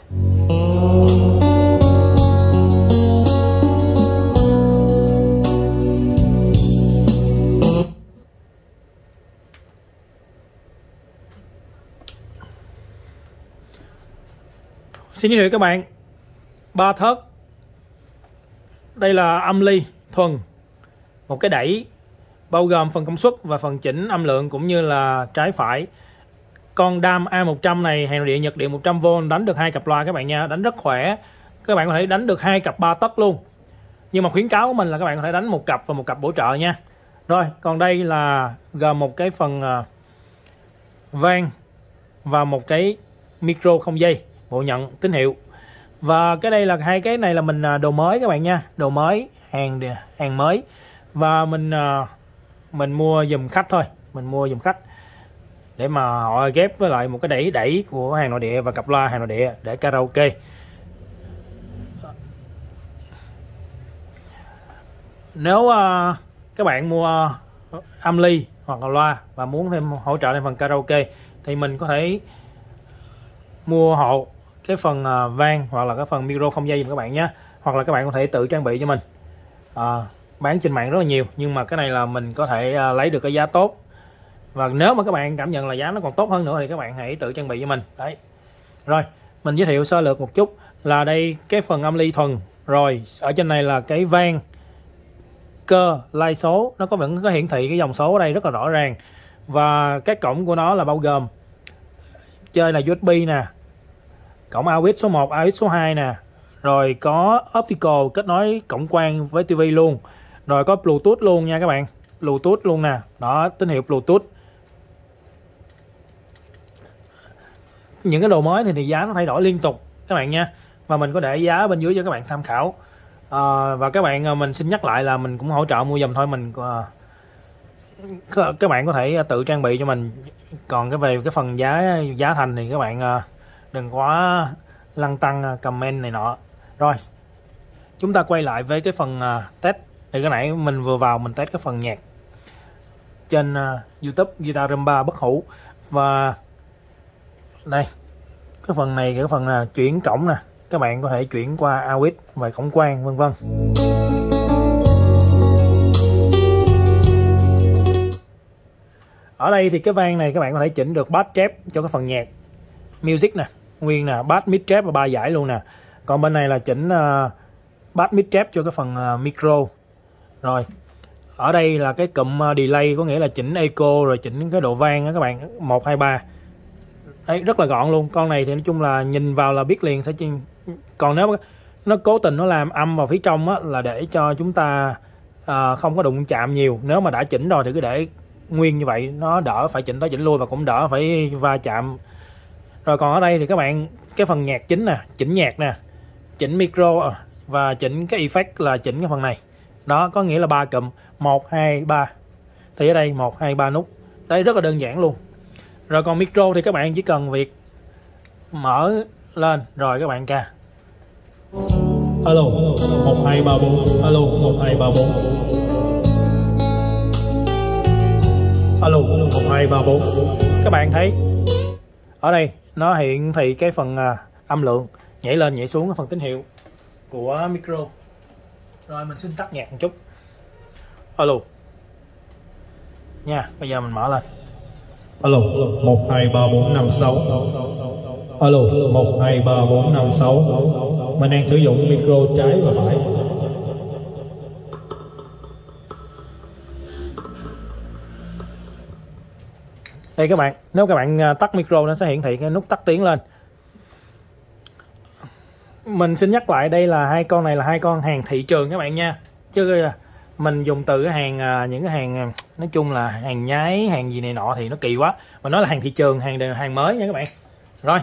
Xin giới thiệu các bạn 3 thớt. Đây là âm ly thuần, một cái đẩy bao gồm phần công suất và phần chỉnh âm lượng cũng như là trái phải. Con DAM A100 này hàng nội địa Nhật điện 100V, đánh được 2 cặp loa các bạn nha, đánh rất khỏe. Các bạn có thể đánh được 2 cặp 3 tấc luôn. Nhưng mà khuyến cáo của mình là các bạn có thể đánh 1 cặp và 1 cặp bổ trợ nha. Rồi, còn đây là gồm một cái phần vang và một cái micro không dây, bộ nhận tín hiệu. Và cái đây là hai cái này là mình đồ mới các bạn nha, đồ mới, hàng mới. Và mình mua giùm khách thôi, mình mua giùm khách để mà họ ghép với lại một cái đẩy của hàng nội địa và cặp loa hàng nội địa để karaoke. Nếu các bạn mua âm ly hoặc là loa và muốn thêm hỗ trợ thêm phần karaoke thì mình có thể mua hộ cái phần vang hoặc là cái phần micro không dây các bạn nhé, hoặc là các bạn có thể tự trang bị cho mình. Bán trên mạng rất là nhiều, nhưng mà cái này là mình có thể lấy được cái giá tốt. Và nếu mà các bạn cảm nhận là giá nó còn tốt hơn nữa thì các bạn hãy tự trang bị cho mình. Đấy. Rồi, mình giới thiệu sơ lược một chút là đây cái phần âm ly thuần. Rồi, ở trên này là cái vang cơ lai số, nó vẫn có hiển thị cái dòng số ở đây rất là rõ ràng. Và các cổng của nó là bao gồm chơi là USB nè, cổng AUX số 1, AUX số 2 nè, rồi có optical kết nối cổng quang với TV luôn, rồi có Bluetooth luôn nha các bạn, Bluetooth luôn nè, đó, tín hiệu Bluetooth. Những cái đồ mới thì giá nó thay đổi liên tục các bạn nha, và mình có để giá bên dưới cho các bạn tham khảo. Và các bạn, mình xin nhắc lại là mình cũng hỗ trợ mua giùm thôi, mình các bạn có thể tự trang bị cho mình. Còn về cái phần giá thành thì các bạn đừng quá lăn tăng comment này nọ. Rồi, chúng ta quay lại với cái phần test. Thì cái nãy mình vừa vào mình test cái phần nhạc trên YouTube Guitar Rumba bất hủ. Và đây, cái phần này, cái phần là chuyển cổng nè, các bạn có thể chuyển qua AUX và cổng quang vân vân. Ở đây thì cái vang này các bạn có thể chỉnh được bass trap cho cái phần nhạc music nè, nguyên nè, bass mid trap và 3 dải luôn nè. Còn bên này là chỉnh bass mid trap cho cái phần micro. Rồi, ở đây là cái cụm delay, có nghĩa là chỉnh echo rồi chỉnh cái độ vang đó các bạn, 1 2 3. Đấy, rất là gọn luôn. Con này thì nói chung là nhìn vào là biết liền sẽ chỉnh. Còn nếu nó cố tình nó làm âm vào phía trong á, là để cho chúng ta không có đụng chạm nhiều. Nếu mà đã chỉnh rồi thì cứ để nguyên như vậy, nó đỡ phải chỉnh tới chỉnh lui và cũng đỡ phải va chạm. Rồi còn ở đây thì các bạn, cái phần nhạc chính nè, chỉnh nhạc nè, chỉnh micro và chỉnh cái effect là chỉnh cái phần này. Đó, có nghĩa là 3 cụm, 1 2 3. Thì ở đây 1 2 3 nút. Đấy, rất là đơn giản luôn. Rồi còn micro thì các bạn chỉ cần việc mở lên rồi các bạn ca. Alo 1 2 3 4. Alo 1 2 3 4. Alo 1 2 3 4. Các bạn thấy ở đây nó hiện thị cái phần âm lượng nhảy lên nhảy xuống, cái phần tín hiệu của micro. Rồi mình xin tắt nhạc một chút. Alo nha, bây giờ mình mở lên. Alo 1 2 3 4 5 6. Alo 1 2 3 4 5 6. Mình đang sử dụng micro trái và phải. Đây các bạn, nếu các bạn tắt micro nó sẽ hiển thị cái nút tắt tiếng lên. Mình xin nhắc lại, đây là hai con này là hai con hàng thị trường các bạn nha, chứ là mình dùng từ cái hàng những cái hàng nói chung là hàng nhái, hàng gì này nọ thì nó kỳ quá. Mình nói là hàng thị trường, hàng mới nha các bạn. Rồi,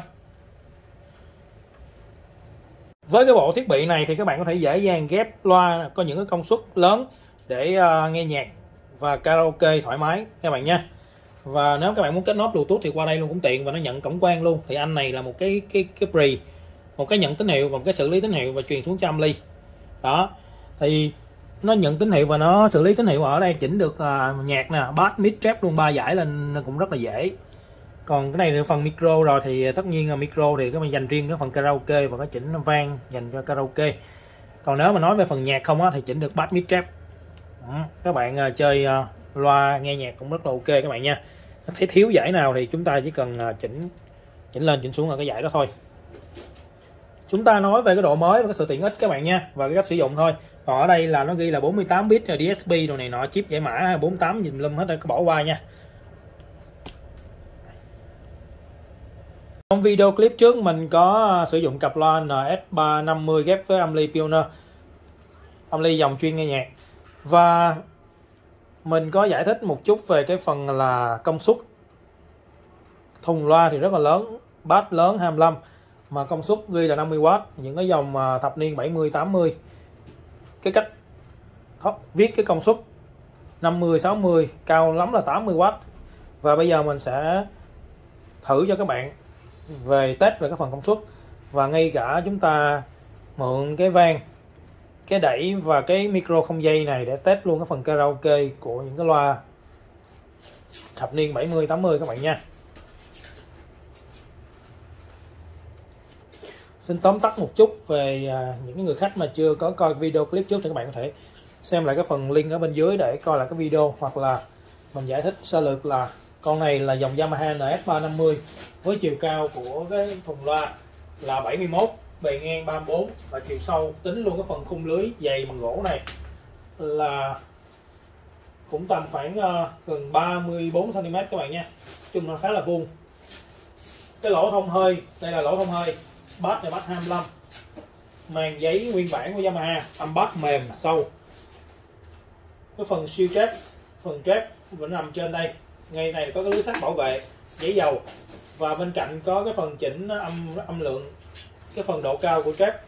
với cái bộ thiết bị này thì các bạn có thể dễ dàng ghép loa có những cái công suất lớn để nghe nhạc và karaoke thoải mái các bạn nha. Và nếu các bạn muốn kết nối Bluetooth thì qua đây luôn cũng tiện, và nó nhận cổng quang luôn. Thì anh này là một cái pre, một cái nhận tín hiệu và một cái xử lý tín hiệu và truyền xuống cho âm ly. Đó, thì nó nhận tín hiệu và nó xử lý tín hiệu ở đây, chỉnh được nhạc nè, bass mid trap luôn, 3 dải lên cũng rất là dễ. Còn cái này là phần micro rồi, thì tất nhiên là micro thì các bạn dành riêng cái phần karaoke và cái chỉnh vang dành cho karaoke. Còn nếu mà nói về phần nhạc không á, thì chỉnh được bass mid trap. Các bạn chơi loa nghe nhạc cũng rất là ok các bạn nha. Thấy thiếu dãy nào thì chúng ta chỉ cần chỉnh lên chỉnh xuống là cái dãy đó thôi. Chúng ta nói về cái độ mới và cái sự tiện ích các bạn nha, và cái cách sử dụng thôi. Còn ở đây là nó ghi là 48 bit rồi DSP đồ này nọ, chip giải mã 48 dùm lum hết rồi, có bỏ qua nha. Trong video clip trước mình có sử dụng cặp loa NS350 ghép với âm ly Pioneer, âm ly dòng chuyên nghe nhạc, và mình có giải thích một chút về cái phần là công suất. Thùng loa thì rất là lớn, bass lớn 25 mà công suất ghi là 50W. Những cái dòng thập niên 70 80 cái cách viết cái công suất 50 60, cao lắm là 80W. Và bây giờ mình sẽ thử cho các bạn về test về cái phần công suất, và ngay cả chúng ta mượn cái vang, cái đẩy và cái micro không dây này để test luôn cái phần karaoke của những cái loa thập niên 70 80 các bạn nha. Xin tóm tắt một chút về những người khách mà chưa có coi video clip trước thì các bạn có thể xem lại cái phần link ở bên dưới để coi lại cái video, hoặc là mình giải thích sơ lược là con này là dòng Yamaha NS350 với chiều cao của cái thùng loa là 71, bề ngang 34 và chiều sâu tính luôn cái phần khung lưới dày bằng gỗ này là cũng tầm khoảng gần 34 cm các bạn nha. Chung nó khá là vuông. Cái lỗ thông hơi, đây là lỗ thông hơi, bass này bass 25, màn giấy nguyên bản của Yamaha, âm bass mềm sâu. Cái phần siêu trap, phần trap vẫn nằm trên đây, ngay này có cái lưới sắt bảo vệ, giấy dầu, và bên cạnh có cái phần chỉnh âm lượng, cái phần độ cao của trap.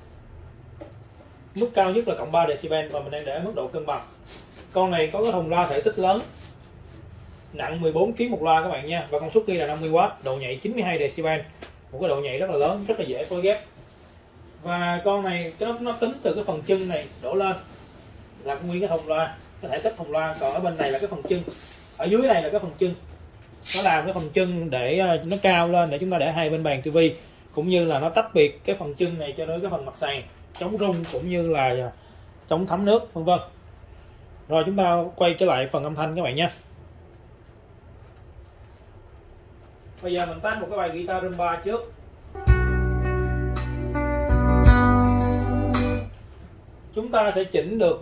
Mức cao nhất là cộng 3 decibel và mình đang để ở mức độ cân bằng. Con này có cái thùng loa thể tích lớn, nặng 14 kg một loa các bạn nha, và công suất ghi là 50W, độ nhạy 92 decibel, một cái độ nhạy rất là lớn, rất là dễ phối ghép. Và con này nó tính từ cái phần chân này đổ lên là nguyên cái thùng loa, cái thể tích thùng loa, còn ở bên này là cái phần chân, ở dưới này là cái phần chân. Nó làm cái phần chân để nó cao lên để chúng ta để hai bên bàn tivi, cũng như là nó tách biệt cái phần chân này cho đến cái phần mặt sàn, chống rung cũng như là chống thấm nước vân vân. Rồi chúng ta quay trở lại phần âm thanh các bạn nha. Bây giờ mình test một cái bài guitar rumba trước. Chúng ta sẽ chỉnh được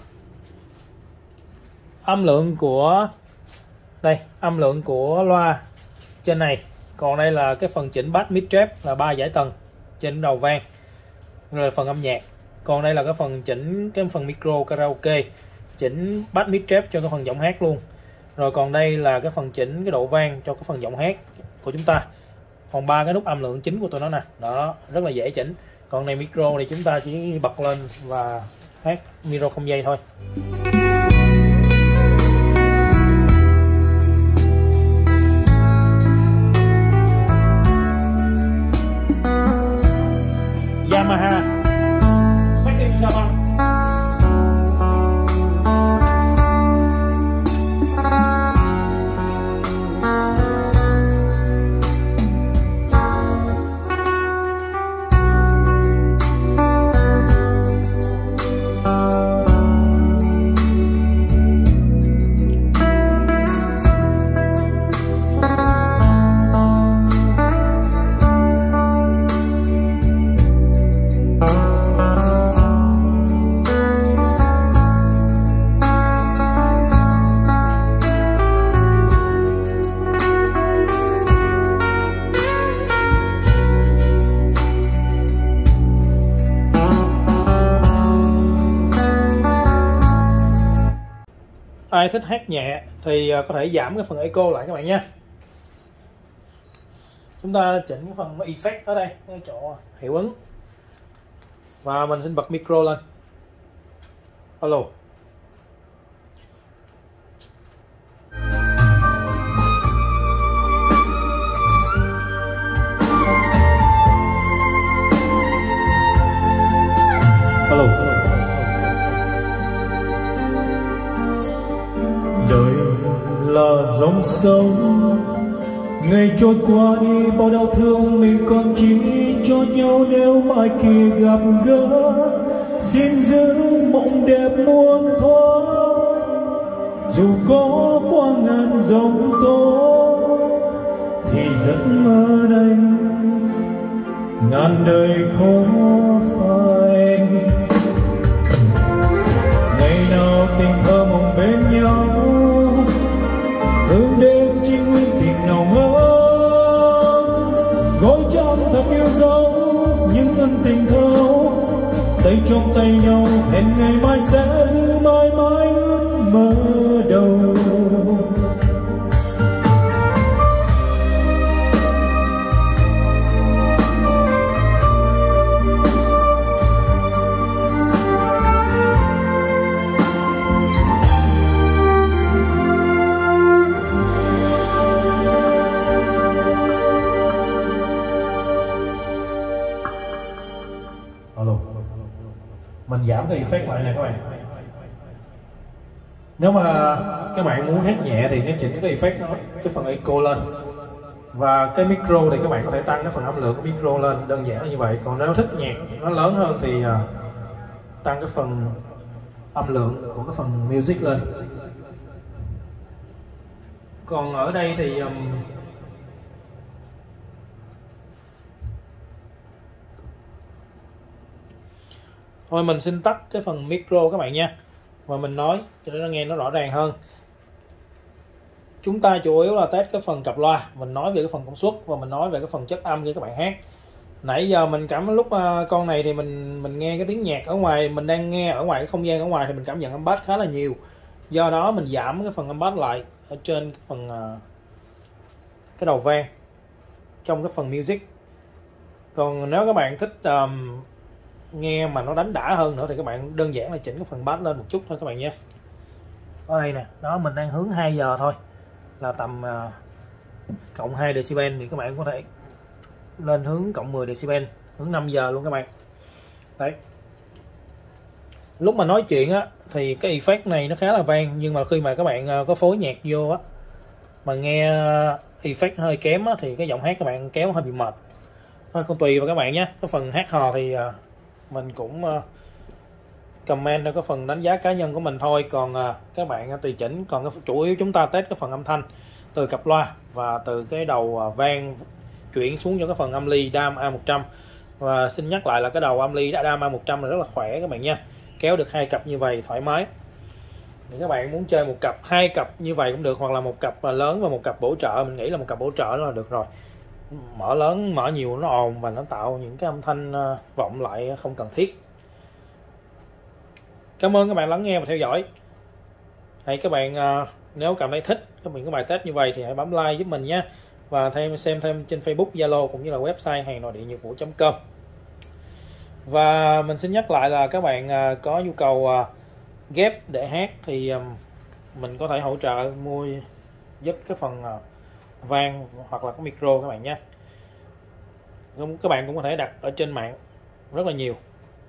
âm lượng của đây, âm lượng của loa trên này. Còn đây là cái phần chỉnh bass mid trap là 3 dải tầng trên đầu vang, rồi là phần âm nhạc. Còn đây là cái phần chỉnh cái phần micro karaoke, chỉnh bass mid trap cho cái phần giọng hát luôn. Rồi còn đây là cái phần chỉnh cái độ vang cho cái phần giọng hát của chúng ta. Còn 3 cái nút âm lượng chính của tụi nó nè, đó rất là dễ chỉnh. Còn này micro thì chúng ta chỉ bật lên và hát micro không dây thôi. Yamaha Made in Japan. Ai thích hát nhẹ thì có thể giảm cái phần echo lại các bạn nha. Chúng ta chỉnh cái phần effect ở đây, cái chỗ hiệu ứng, và mình xin bật micro lên. Alo. Alo. Đời là dòng sông, ngày trôi qua đi bao đau thương, mình còn chỉ cho nhau nếu mai kia gặp gỡ. Xin giữ mộng đẹp muôn thuở, dù có qua ngàn giông tố thì giấc mơ này ngàn đời khó phai. Ngày nào tình thơ mộng bên nhau, hướng đêm chỉ nguyên tình nồng ấm, gói trăng thật yêu dấu những ân tình thâu, tay trong tay nhau hẹn ngày mai sẽ giữ mãi mãi ước mơ đầu. Mình giảm cái effect lại nè các bạn. Nếu mà các bạn muốn hát nhẹ thì cái chỉnh cái effect nó, cái phần echo lên. Và cái micro thì các bạn có thể tăng cái phần âm lượng của micro lên, đơn giản là như vậy. Còn nếu thích nhạc nó lớn hơn thì tăng cái phần âm lượng của cái phần music lên. Còn ở đây thì thôi mình xin tắt cái phần micro các bạn nha, và mình nói cho nó nghe nó rõ ràng hơn. Chúng ta chủ yếu là test cái phần cặp loa, mình nói về cái phần công suất và mình nói về cái phần chất âm khi các bạn hát. Nãy giờ mình cảm lúc con này thì mình nghe cái tiếng nhạc ở ngoài, mình đang nghe ở ngoài cái không gian ở ngoài thì mình cảm nhận âm bass khá là nhiều. Do đó mình giảm cái phần âm bass lại ở trên cái phần cái đầu vang trong cái phần music. Còn nếu các bạn thích nghe mà nó đánh đã hơn nữa thì các bạn đơn giản là chỉnh cái phần bass lên một chút thôi các bạn nhé. Ở đây nè, đó mình đang hướng 2 giờ thôi, là tầm cộng 2 decibel, thì các bạn có thể lên hướng cộng 10 decibel, hướng 5 giờ luôn các bạn. Đấy. Lúc mà nói chuyện á thì cái effect này nó khá là vang, nhưng mà khi mà các bạn có phối nhạc vô á mà nghe effect hơi kém á thì cái giọng hát các bạn kéo hơi bị mệt. Thôi còn tùy vào các bạn nhé. Cái phần hát hò thì mình cũng comment theo cái phần đánh giá cá nhân của mình thôi, còn các bạn tùy chỉnh. Còn cái chủ yếu chúng ta test cái phần âm thanh từ cặp loa và từ cái đầu vang chuyển xuống cho cái phần âm ly DAM A100. Và xin nhắc lại là cái đầu âm ly DAM A100 là rất là khỏe các bạn nha, kéo được 2 cặp như vậy thoải mái. Thì các bạn muốn chơi một cặp, 2 cặp như vậy cũng được, hoặc là một cặp lớn và một cặp bổ trợ. Mình nghĩ là một cặp bổ trợ là được rồi. Mở lớn mở nhiều nó ồn và nó tạo những cái âm thanh vọng lại không cần thiết. Cảm ơn các bạn lắng nghe và theo dõi. Hãy các bạn nếu cảm thấy thích các bạn có bài test như vậy thì hãy bấm like giúp mình nhé, và xem thêm trên Facebook, Zalo cũng như là website hangnòidịenhvuc.com. Và mình xin nhắc lại là các bạn có nhu cầu ghép để hát thì mình có thể hỗ trợ mua giúp cái phần vang hoặc là cái micro các bạn nhé. Các bạn cũng có thể đặt ở trên mạng rất là nhiều.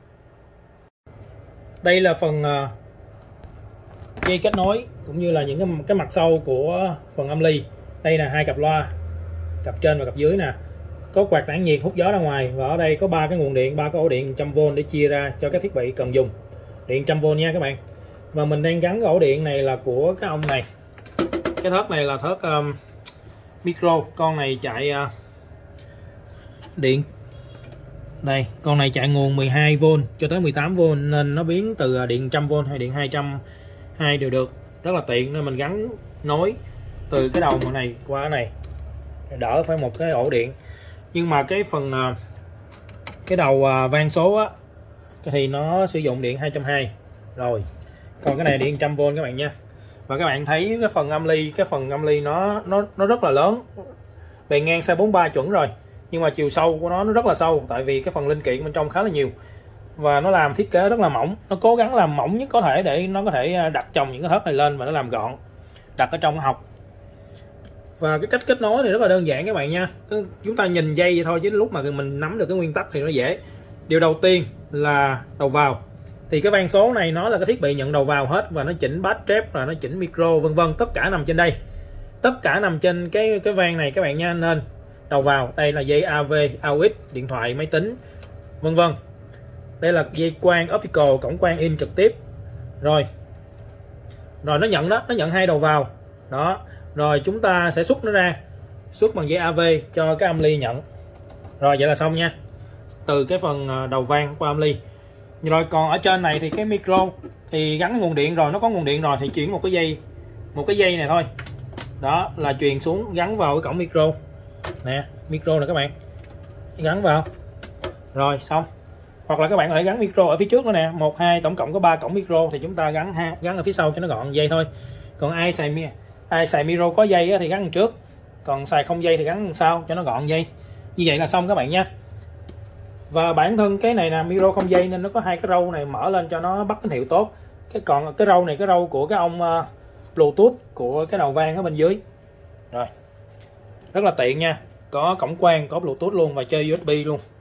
Đây là phần dây kết nối cũng như là những cái mặt sau của phần âm ly. Đây là 2 cặp loa, cặp trên và cặp dưới nè. Có quạt tản nhiệt hút gió ra ngoài, và ở đây có 3 cái nguồn điện, 3 cái ổ điện 100V để chia ra cho các thiết bị cần dùng. Điện 100V nha các bạn. Và mình đang gắn cái ổ điện này là của cái ông này. Cái thớt này là thớt micro, con này chạy điện. Đây, con này chạy nguồn 12V cho tới 18V, nên nó biến từ điện 100V hay điện 220 đều được, rất là tiện. Nên mình gắn nối từ cái đầu này qua cái này, đỡ phải một cái ổ điện. Nhưng mà cái phần cái đầu vang số á thì nó sử dụng điện 220 rồi, còn cái này điện 100V các bạn nha. Và các bạn thấy cái phần âm ly nó rất là lớn, bề ngang size 43 chuẩn rồi, nhưng mà chiều sâu của nó rất là sâu, tại vì cái phần linh kiện bên trong khá là nhiều và nó làm thiết kế rất là mỏng. Nó cố gắng làm mỏng nhất có thể để nó có thể đặt chồng những cái thớt này lên và nó làm gọn, đặt ở trong học. Và cái cách kết nối thì rất là đơn giản các bạn nha. Chúng ta nhìn dây vậy thôi, chứ lúc mà mình nắm được cái nguyên tắc thì nó dễ. Điều đầu tiên là đầu vào, thì cái van số này nó là cái thiết bị nhận đầu vào hết, và nó chỉnh bass trap, và nó chỉnh micro vân vân, tất cả nằm trên đây. tất cả nằm trên cái van này các bạn nha. Nên đầu vào đây là dây AV, AUX, điện thoại, máy tính, vân vân. Đây là dây quang optical, cổng quang in trực tiếp. Rồi nó nhận đó, nó nhận hai đầu vào đó. Rồi chúng ta sẽ xuất nó ra, xuất bằng dây AV cho cái âm ly nhận. Rồi vậy là xong nha, từ cái phần đầu van qua âm ly. Rồi còn ở trên này thì cái micro thì gắn nguồn điện rồi, nó có nguồn điện rồi thì chuyển một cái dây này thôi. Đó là truyền xuống gắn vào cái cổng micro nè, micro nè các bạn, gắn vào rồi xong. Hoặc là các bạn có thể gắn micro ở phía trước nữa nè, 1, 2, tổng cộng có 3 cổng micro thì chúng ta gắn ở phía sau cho nó gọn dây thôi. Còn ai xài micro có dây thì gắn trước, còn xài không dây thì gắn đằng sau cho nó gọn dây. Như vậy là xong các bạn nha. Và bản thân cái này là micro không dây nên nó có hai cái râu này mở lên cho nó bắt tín hiệu tốt. Còn cái râu này, cái râu của cái ông Bluetooth của cái đầu van ở bên dưới. Rồi rất là tiện nha, có cổng quang, có Bluetooth luôn và chơi USB luôn.